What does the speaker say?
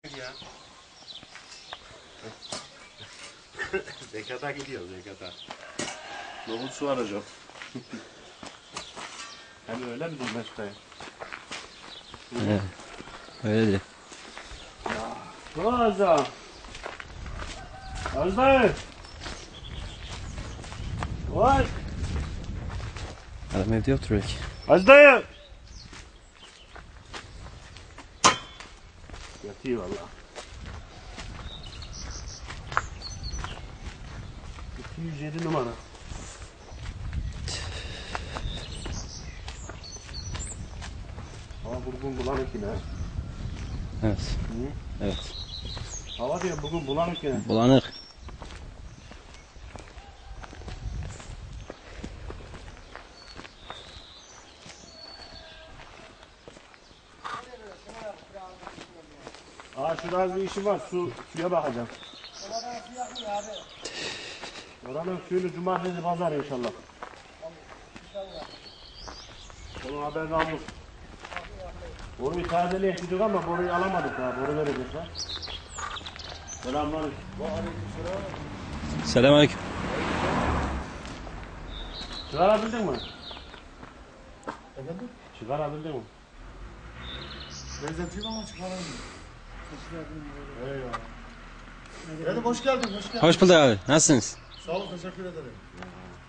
Ya. Zekata gidiyor zekata. Nohut su arayacağım. Hem öyle mi durmuş dayı? Evet. Öyle. Kızım. Azdayı. Vay. Adam evde oturuyor ki. Azdayı. Yatıyor valla. 207 numara. Hava bugün bulanık yine. Evet. Hı? Evet. Hava diyor bugün bulanık yine. Bulanık. Şurada az bir işim var. Suya bakacağım. Oranın suyunu cumartesi pazar inşallah. Onun haberini aldık. Boruyu tazeliğe gittik ama boruyu alamadık daha. Boru verecekler. Selamünaleyküm. Selamünaleyküm. Çıkarabildin mi? Efendim? Çıkarabildin mi? Benzetim ama çıkaramıyorum. Eyvallah. Efendim hoş geldin, hoş geldin. Hoş bulduk abi. Nasılsınız? Sağ olun, teşekkür ederim.